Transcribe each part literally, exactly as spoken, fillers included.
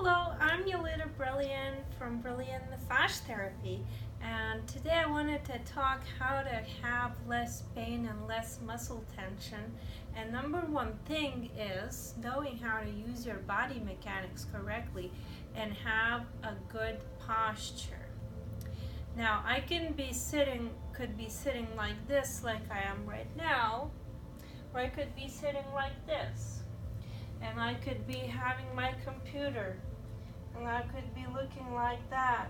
Hello, I'm Yolita Brilliant from Brilliant Massage Therapy, and today I wanted to talk how to have less pain and less muscle tension. And number one thing is knowing how to use your body mechanics correctly and have a good posture. Now I can be sitting, could be sitting like this, like I am right now, or I could be sitting like this. And I could be having my computer, and I could be looking like that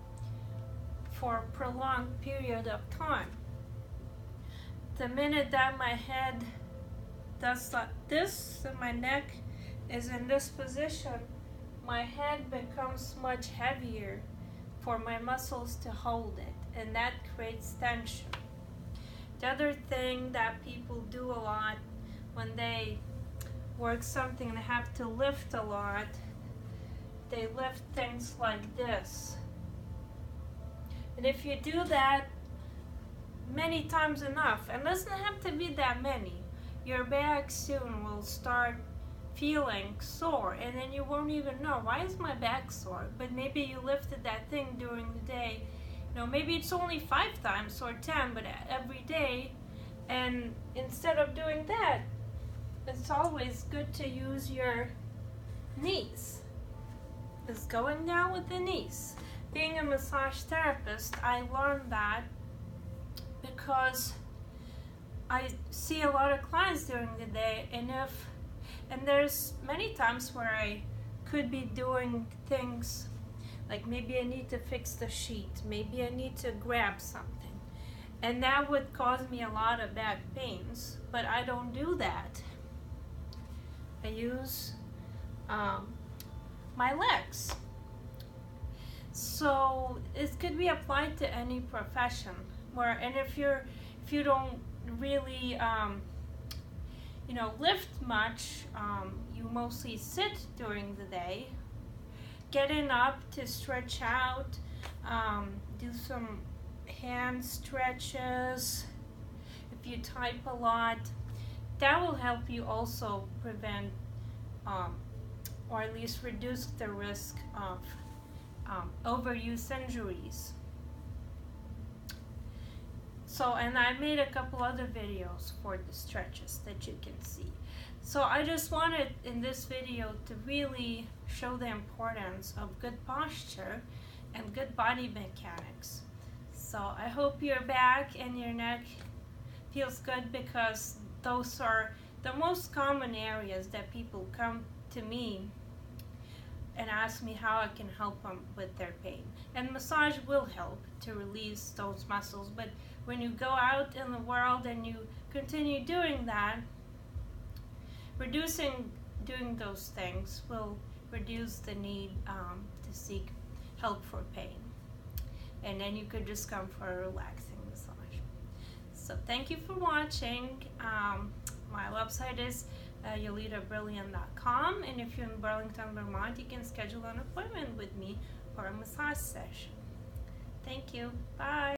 for a prolonged period of time. The minute that my head does like this and my neck is in this position, my head becomes much heavier for my muscles to hold it, and that creates tension. The other thing that people do a lot when they work something and have to lift a lot, they lift things like this. And if you do that many times enough, and it doesn't have to be that many, your back soon will start feeling sore, and then you won't even know, why is my back sore? But maybe you lifted that thing during the day. You know, maybe it's only five times or ten, but every day. And instead of doing that, it's always good to use your knees. It's going down with the knees. Being a massage therapist, I learned that because I see a lot of clients during the day, and if and there's many times where I could be doing things like maybe I need to fix the sheet, maybe I need to grab something, and that would cause me a lot of back pains, but I don't do that. I use um, my legs. So it could be applied to any profession. Where and if you're if you don't really um, you know lift much, um, you mostly sit during the day. Getting up to stretch out, um, do some hand stretches. If you type a lot, that will help you also prevent um, or at least reduce the risk of um, overuse injuries. So, and I made a couple other videos for the stretches that you can see. So I just wanted in this video to really show the importance of good posture and good body mechanics. So I hope your back and your neck feels good, because those are the most common areas that people come to me and ask me how I can help them with their pain. And massage will help to release those muscles, but when you go out in the world and you continue doing that, reducing doing those things will reduce the need um, to seek help for pain. And then you could just come for a relaxing massage. So thank you for watching. Um, my website is uh, yolita brilliant dot com, and if you're in Burlington, Vermont, you can schedule an appointment with me for a massage session. Thank you. Bye.